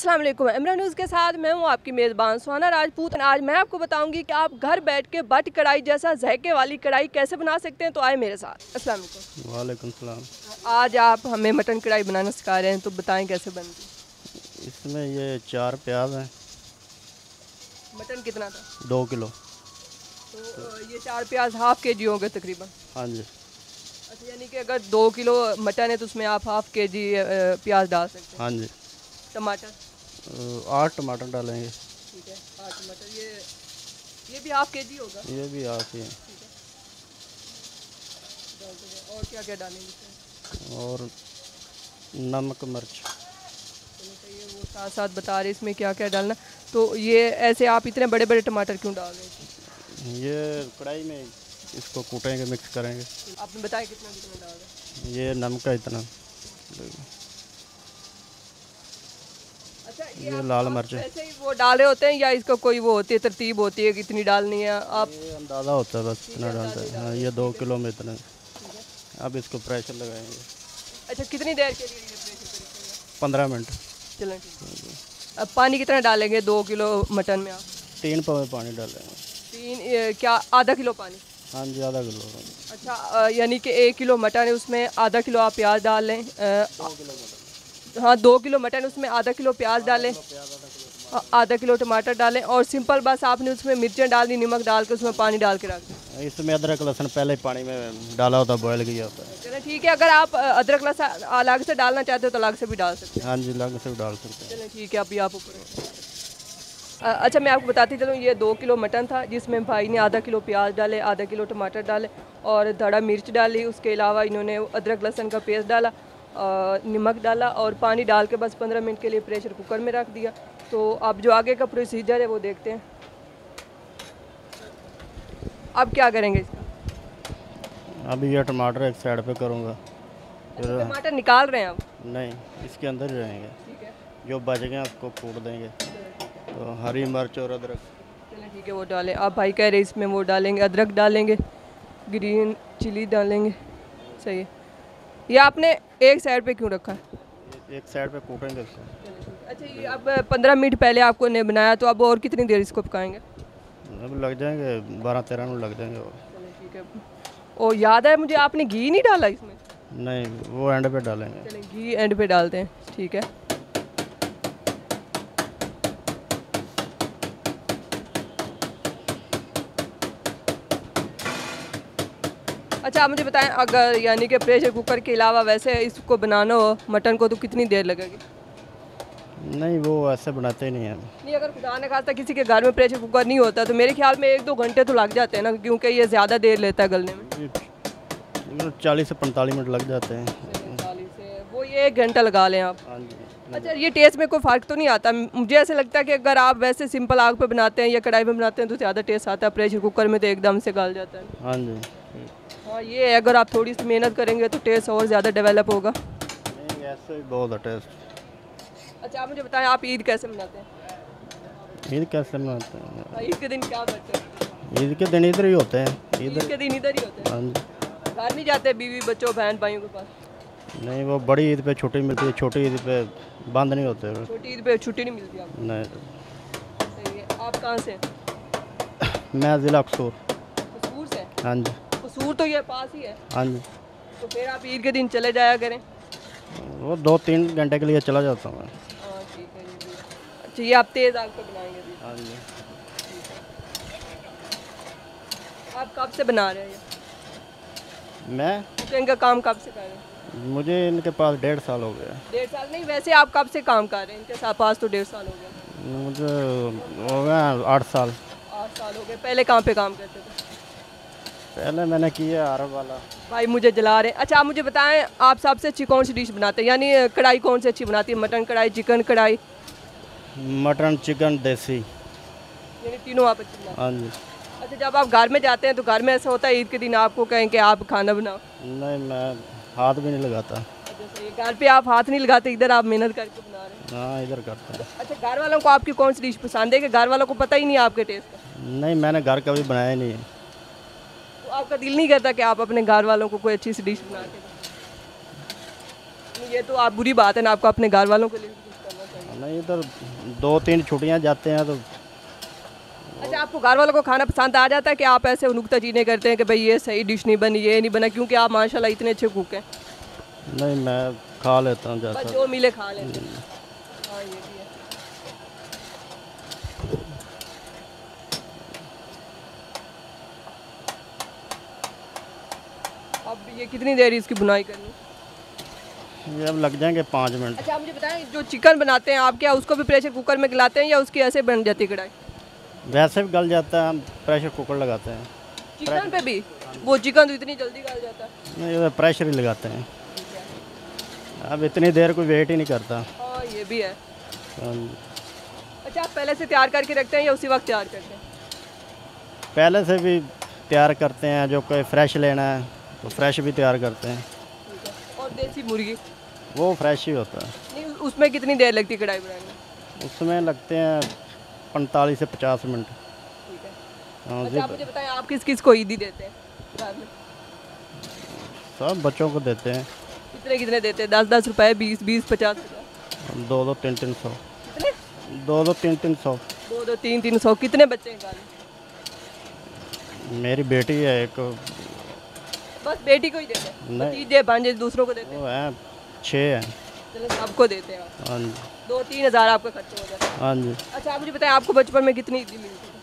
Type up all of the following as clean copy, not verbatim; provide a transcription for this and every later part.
अस्सलाम वालेकुम। इमरान न्यूज़ के साथ मैं हूँ आपकी मेज़बान सुहाना राजपूत। आज मैं आपको बताऊंगी कि आप घर बैठ के बट कढ़ाई जैसा जायके वाली कढ़ाई कैसे बना सकते हैं। तो आए मेरे साथ। अस्सलाम वालेकुम। वालेकुम सलाम। आज आप हमें मटन कढ़ाई बनाना सिखा रहे हैं, तो बताएं कैसे बनती। इसमें ये 4 प्याज हैं। मटन कितना था? 2 किलो। तो ये 4 प्याज हाफ के जी होंगे तकरीबन। हाँ जी। अच्छा, यानी कि अगर 2 किलो मटन है तो उसमें आप हाफ के जी प्याज डाल सकते हैं। हाँ जी। टमाटर 8 टमाटर डालेंगे। ठीक है, 8 टमाटर। ये भी हाफ के जी होगा। ये भी आप ही हैं। और क्या क्या डालेंगे इसमें? और नमक मिर्च। ये वो साथ साथ बता रहे इसमें क्या क्या डालना। तो ये ऐसे आप इतने बड़े बड़े टमाटर क्यों डाल रहे हैं? ये कढ़ाई में इसको कूटेंगे, मिक्स करेंगे। आपने बताया कितना कितना डाल रहे हैं? ये नमक का इतना। अच्छा, ये लाल मिर्च ऐसे ही वो डाले होते हैं या इसका कोई वो होती है, तरतीब होती है कि इतनी डालनी है? आप ये अंदाज़ा होता है, बस इतना डालते हैं। हाँ, ये 2 किलो में इतना। अब इसको प्रेशर लगाएंगे। अच्छा, कितनी देर के लिए ये प्रेशर करेंगे? 15 मिनट। चलें ठीक है। अब पानी कितना डालेंगे 2 किलो मटन में आप? 3 पाव पानी डालेंगे। 3 क्या आधा किलो पानी? हाँ जी, आधा किलो। अच्छा, यानी कि 1 किलो मटन है, उसमें आधा किलो आप प्याज डाल लें। 2 किलो मटन। हाँ, 2 किलो मटन, उसमें आधा किलो प्याज डालें, आधा किलो टमाटर डालें और सिंपल बस आपने उसमें मिर्चें डालनी, नमक डाल के उसमें पानी डाल के रख दें। इसमें अदरक लहसुन पहले ही पानी में डाला होता है, बॉयल किया होता है। चलो ठीक है, अगर आप अदरक लहसुन अलग से डालना चाहते हो तो अलग से भी डाल सकते हैं। हाँ जी, अलग से भी डाल सकते हैं। चलो ठीक है, अभी आप ऊपर। अच्छा, मैं आपको बताती चलूँ, ये 2 किलो मटन था जिसमें भाई ने आधा किलो प्याज डाले, आधा किलो टमाटर डाले और धड़ा मिर्च डाली। उसके अलावा इन्होंने अदरक लहसुन का पेस्ट डाला, नमक डाला और पानी डाल के बस 15 मिनट के लिए प्रेशर कुकर में रख दिया। तो अब जो आगे का प्रोसीजर है वो देखते हैं। अब क्या करेंगे इसका? अभी ये टमाटर एक साइड पे करूँगा। अच्छा, टमाटर निकाल रहे हैं आप? नहीं, इसके अंदर ही रहेंगे। ठीक है, जो बच गए उसको कूट देंगे। तो हरी मिर्च और अदरक। चलिए ठीक है, वो डालें। आप भाई कह रहे इसमें वो डालेंगे, अदरक डालेंगे, ग्रीन चिली डालेंगे। सही है। ये आपने एक साइड पे क्यों रखा है? एक साइड पे कूटेंगे इसको। अच्छा, ये अब 15 मिनट पहले आपको ने बनाया, तो अब और कितनी देर इसको पकाएंगे? अब लग जाएंगे 12-13 मिनट लग जाएंगे और। चलिए ठीक है। ओ याद है मुझे, आपने घी नहीं डाला इसमें? नहीं, वो एंड पे डालेंगे। चलिए घी एंड पे डालते हैं। ठीक है। अच्छा, आप मुझे बताएं, अगर यानी कि प्रेशर कुकर के अलावा वैसे इसको बनाना हो मटन को तो कितनी देर लगेगी? नहीं, वो ऐसे बनाते ही नहीं हैं। नहीं, अगर खुदा न खास्ता किसी के घर में प्रेशर कुकर नहीं होता तो मेरे ख्याल में 1-2 घंटे तो लग जाते हैं ना, क्योंकि ये ज़्यादा देर लेता है गलने में। 40 से 45 मिनट लग जाते हैं। 40 से वो ये 1 घंटा लगा लें आप। हाँ जी। अच्छा, ये टेस्ट में कोई फ़र्क तो नहीं आता? मुझे ऐसे लगता है कि अगर आप वैसे सिंपल आग पे बनाते हैं या कढ़ाई में बनाते हैं तो ज़्यादा टेस्ट आता है, प्रेशर कुकर में तो एकदम से गल जाता है। हाँ जी। हाँ, ये है, अगर आप थोड़ी सी मेहनत करेंगे तो टेस्ट और ज़्यादा डेवलप होगा। नहीं, ऐसे ही बहुत है टेस्ट। अच्छा, आप मुझे बताएं, आप ईद कैसे मनाते हैं? ईद कैसे मनाते हैं? ईद के दिन क्या करते हैं? ईद के दिन इधर ही होते हैं। ईद के दिन इधर ही होते हैं? हाँ जी। घर नहीं जाते बीवी बच्चों बहन भाइयों के पास? नहीं, वो बड़ी ईद पे छुट्टी मिलती है, छोटी ईद पे बंद नहीं होते। छोटी ईद पे छुट्टी नहीं मिलती आपको? नहीं। सही है। आप कहाँ से हैं? मैं ज़िला कसूर। कसूर से? हाँ जी। कसूर तो ये पास ही है। हाँ जी। तो फिर आप ईद के दिन चले जाया करें। वो 2-3 घंटे के लिए चला जाता हूँ मैं। हाँ ठीक है, ये भी। अच्छा, ये आप तेज़ आग पे बनाएंगे भी? हाँ जी। आप कब से बना रहे हैं ये? मैं कुकिंग का काम कब से कर रहे हैं? मुझे इनके पास 1.5 साल हो गया। 1.5 साल नहीं, वैसे आप कब से काम कर रहे हैं इनके साथ? पास तो 1.5 साल हो गया। मुझे हो गया 8 साल। 8 साल हो गए। पहले कहाँ पे काम करते थे? पहले मैंने किया अरब वाला। भाई मुझे जला रहे हैं। अच्छा, आप मुझे बताएं, आप सबसे अच्छी कौन सी डिश बनाते हैं? यानी कढ़ाई कौन सी अच्छी बनाती है? मटन कढ़ाई, चिकन कढ़ाई? मटन, चिकन, देसी। यानी तीनों आप अच्छी बनाते हाँ जी। हैं। अच्छा, जब आप घर में जाते हैं तो घर में ऐसा होता है ईद के दिन आपको कहें कि आप खाना बनाओ? नहीं, मैं हाथ भी नहीं लगाता। अच्छा सही है। घर पे आप हाथ नहीं लगाते, इधर आप मेहनत करके बना रहे हैं। हाँ, इधर करते हैं। अच्छा, घर वालों को आपकी कौन सी डिश पसंद है कि घर वालों को पता ही नहीं है आपके टेस्ट का? नहीं, मैंने घर कभी बनाया नहीं है। तो आपका दिल नहीं करता कि आप अपने घर वालों को कोई अच्छी सी डिश बना के दें? ये तो आप बुरी बात है ना, आपको अपने घर वालों के लिए भी कुछ करना चाहिए। नहीं, इधर 2-3 छुट्टियाँ जाते हैं तो अच्छा, आपको घर वालों को खाना पसंद आ जाता है कि आप ऐसे नुक्ताचीनी करते हैं कि भाई ये सही डिश नहीं बनी, ये नहीं बना, क्योंकि आप माशाल्लाह इतने अच्छे कुक हैं? नहीं, मैं खा लेता हूँ बस जैसा। जो मिले खा लेते हैं। हाँ, ये भी है। अब ये कितनी देर इसकी बुनाई करनी? ये अब लग जाएंगे 5 मिनट। अच्छा, आप मुझे बताएं, जो चिकन बनाते हैं आप क्या उसको भी प्रेशर कुकर में गलाते हैं या उसकी ऐसे बन जाती है कढ़ाई? वैसे भी गल जाता है, हम प्रेशर कुकर लगाते हैं। चिकन पे भी? वो चिकन तो इतनी जल्दी गल जाता है। नहीं, इधर प्रेशर ही लगाते हैं। अब इतनी देर कोई वेट ही नहीं करता। हाँ, ये भी है। हाँ, अच्छा, आप पहले से तैयार करके रखते हैं या उसी वक्त तैयार करते हैं? पहले से भी तैयार करते हैं, जो कोई फ्रेश लेना है तो फ्रेश भी तैयार करते हैं। ठीक है। और देसी मुर्गी? वो फ्रेश ही होता है। नहीं, उसमें कितनी देर लगती है कढ़ाई बनाने में? उसमें लगते हैं 45 से 50 मिनट। ठीक है। हाँ अच्छा, आप जी, मुझे बताएं, आप किस किस को ईदी देते हैं घर में? सब बच्चों को देते हैं। कितने कितने देते हैं? 10-10 रुपए, 20-20, 50-50? 2-2, 3-3 सौ। कितने? 2-2, 3-3 सौ। 2-2, 3-3 सौ। कितने बच्चे हैं घर में? मेरी बेटी है एक, बस बेटी को ही देते हैं? नहीं। भतीजे भांजे दूसरों को देते हैं? वो है 6 है। चलो, सबको देते हैं आप। हाँ जी, 2-3 हज़ार आपका खर्च हो जाता है। हाँ जी। अच्छा, आप मुझे बताएं, आपको बचपन में कितनी ईदी मिलती थी?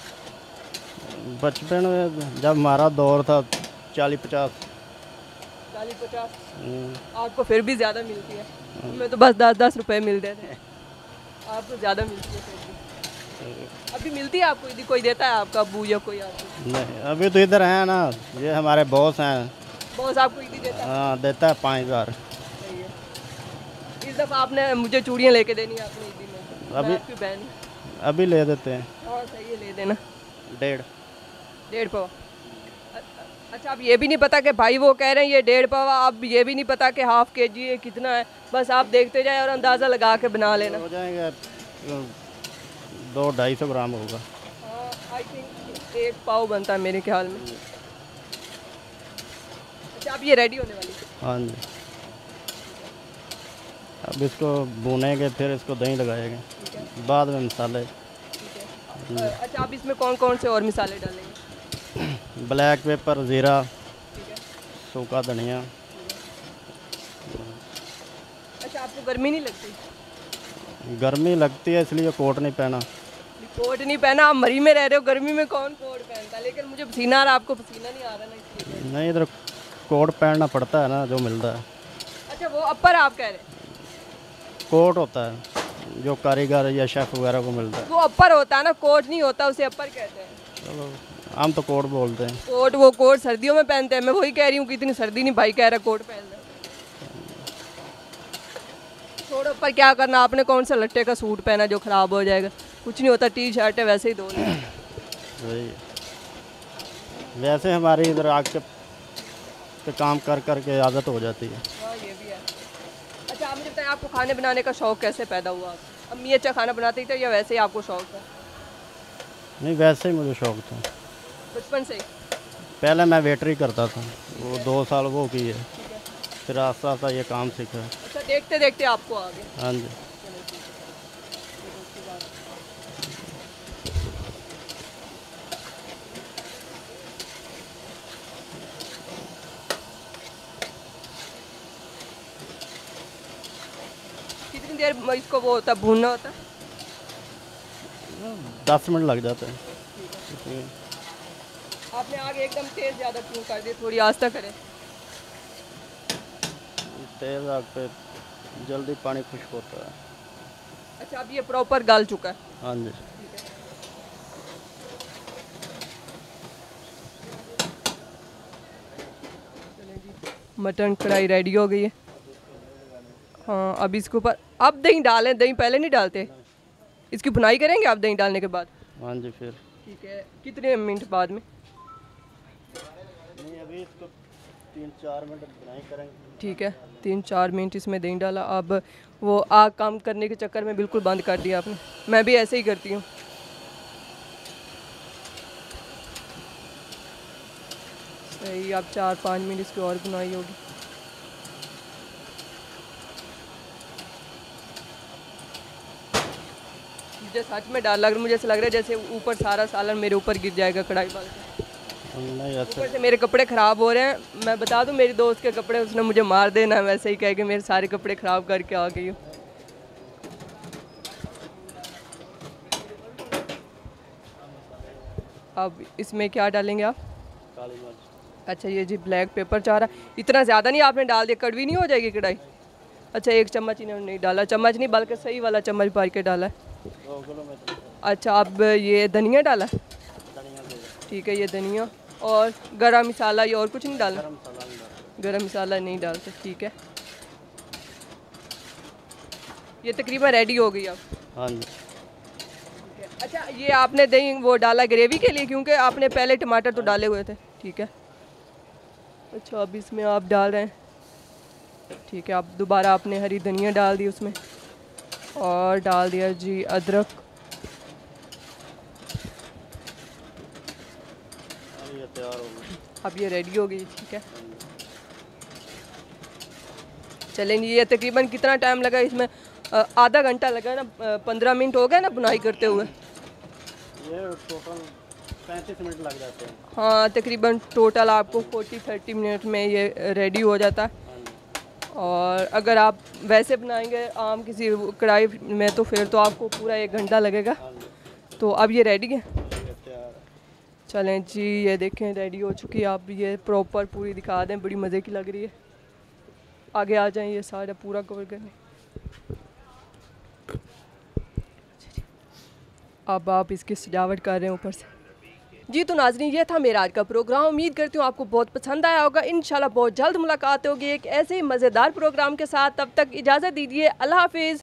बचपन में जब हमारा दौर था 40-50। 40-50? आपको फिर भी ज़्यादा मिलती है। हमें तो बस 10-10 रुपए मिलते थे। आपको ज़्यादा मिलती है फिर भी। अभी मिलती है आपको ईदी? कोई देता है आपका अब्बू या कोई आपको? नहीं, अभी तो इधर हैं ना, ये हमारे बॉस हैं। बॉस आपको ईदी देता है? हाँ, देता है 5000। सही है। इस दफ़ा आपने मुझे चूड़ियाँ लेके देनी है अपनी ईदी में। अभी- मैं आपकी बहन हूँ। अभी ले देते हैं। हाँ, सही है, ले देना। 1.5 1.5 अच्छा, अब ये भी नहीं पता कि भाई वो कह रहे हैं ये 1.5 पावा, अब ये भी नहीं पता कि हाफ केजी है कितना है, बस आप देखते जाए और अंदाज़ा लगा के बना लेना। हो जाएंगे 200-250 ग्राम होगा। हाँ, आई थिंक 1 पाव बनता है मेरे ख्याल में। अच्छा, अब ये रेडी होने वाली है? हाँ जी, अब इसको भूनेंगे, फिर इसको दही लगाएंगे, ठीक है, बाद में मसाले। ठीक है। अच्छा, आप इसमें कौन कौन से और मसाले डालेंगे? ब्लैक पेपर, ज़ीरा, ठीक है। सूखा धनिया। अच्छा, आपको गर्मी नहीं लगती? गर्मी लगती है इसलिए कोट नहीं पहना। कोट नहीं पहना? आप मरी में रह रहे हो, गर्मी में कौन कोट पहनता है? लेकिन मुझे पसीना आ रहा है, आपको पसीना नहीं आ रहा ना, इसलिए। नहीं, इधर कोट पहनना पड़ता है ना, जो मिलता है। अच्छा, वो अपर आप कह रहे हैं? कोट होता है जो कारीगर या शेफ़ वगैरह को मिलता है। वो अपर होता है ना, कोट नहीं होता, उसे अपर कहते हैं। चलो, हम तो कोट बोलते हैं। कोट, वो कोट सर्दियों में पहनते हैं। मैं वही कह रही हूँ कि इतनी सर्दी नहीं, भाई कह रहा कोट पहन ले। छोड़ो, पर क्या करना, आपने कौन सा लट्टे का सूट पहना जो ख़राब हो जाएगा? कुछ नहीं होता, टी शर्ट है, वैसे ही धो लें। वही, वैसे हमारी इधर आग के पे काम कर कर के आदत हो जाती है। हाँ, ये भी है। अच्छा, आप मुझे बताएं, आपको खाने बनाने का शौक़ कैसे पैदा हुआ? अम्मी अच्छा खाना बनाते थे या वैसे ही आपको शौक़ था? नहीं, वैसे ही मुझे शौक़ था। बचपन से ही? पहले मैं वेटरी करता था, वो 2 साल वो की है, ठीक है। फिर आस्ता आस्ता ये काम सीखा। अच्छा, देखते देखते आपको आ गया। हाँ जी। चलो, ठीक है। चलो, अच्छी बात है। कितनी देर इसको वो होता है, भूनना होता है? 10 मिनट लग जाते हैं। आपने आग एकदम तेज ज़्यादा क्यों कर दी? थोड़ी आस्था करें। तेज़ आग पे जल्दी पानी खुश्क होता है। अच्छा, अब ये प्रॉपर गल चुका है? हाँ जी। ठीक है। चलें जी, मटन कढ़ाई रेडी हो गई है। हाँ, अब इसके ऊपर अब दही डालें? दही पहले नहीं डालते? इसकी भुनाई करेंगे आप दही डालने के बाद? हाँ जी, फिर ठीक है। कितने मिनट बाद में? नहीं, अभी इसको 3-4 मिनट बुनाई करेंगे। ठीक है, 3-4 मिनट इसमें दही डाला। अब वो आग कम करने के चक्कर में बिल्कुल बंद कर दिया आपने। मैं भी ऐसे ही करती हूँ। सही, अब 4-5 मिनट इसकी और बुनाई होगी। मुझे सच में डर लग रहा है, मुझे ऐसा लग रहा है जैसे ऊपर सारा सालन मेरे ऊपर गिर जाएगा कढ़ाई वाल के। नहीं अच्छा। ऊपर से मेरे कपड़े ख़राब हो रहे हैं। मैं बता दूं मेरी दोस्त के कपड़े उसने मुझे मार देना, वैसे ही कह के मेरे सारे कपड़े ख़राब करके आ गई हूँ। अब इसमें क्या डालेंगे आप? काली मिर्च। अच्छा ये जी ब्लैक पेपर चाह रहा, इतना ज़्यादा नहीं आपने डाल दिया, कड़वी नहीं हो जाएगी कढ़ाई? अच्छा 1 चम्मच इन्होंने नहीं डाला, चम्मच नहीं बल्कि सही वाला चम्मच भर के डाला है। 2 किलो में तो अच्छा अब ये धनिया डाला, धनिया दे दो। ठीक है ये धनिया, और गरम मसाला, ये और कुछ नहीं डालना? गरम मसाला नहीं डालते। गरम मसाला नहीं डालते, ठीक है। ये तकरीबन रेडी हो गई अब। हाँ जी। अच्छा ये आपने दही वो डाला ग्रेवी के लिए, क्योंकि आपने पहले टमाटर तो डाले हुए थे, ठीक है। अच्छा अब इसमें आप डाल रहे हैं, ठीक है। अब दोबारा आपने हरी धनिया डाल दी उसमें, और डाल दिया जी अदरक। अब ये तैयार हो गई। अब ये रेडी हो गई, ठीक है। चलेंगे, ये तकरीबन कितना टाइम लगा इसमें? आधा घंटा लगा ना, 15 मिनट हो गए ना बुनाई करते हुए? ये टोटल 35 मिनट लग जाते हैं। हाँ तकरीबन टोटल आपको 40-30 मिनट में ये रेडी हो जाता है। हाँ जी। और अगर आप वैसे बनाएंगे आम किसी कढ़ाई में तो फिर तो आपको पूरा 1 घंटा लगेगा। हाँ जी। तो अब ये रेडी है, ये तैयार है। चलें जी ये देखें रेडी हो चुकी है। आप ये प्रॉपर पूरी दिखा दें, बड़ी मज़े की लग रही है। आगे आ जाएं, ये सारा पूरा कवर करें। अब आप इसकी सजावट कर रहे हैं ऊपर से। जी तो नाज़रीन ये था मेरा आज का प्रोग्राम, उम्मीद करती हूँ आपको बहुत पसंद आया होगा। इंशाल्लाह बहुत जल्द मुलाकात होगी एक ऐसे ही मज़ेदार प्रोग्राम के साथ, तब तक इजाज़त दीजिए, अल्लाह हाफिज़।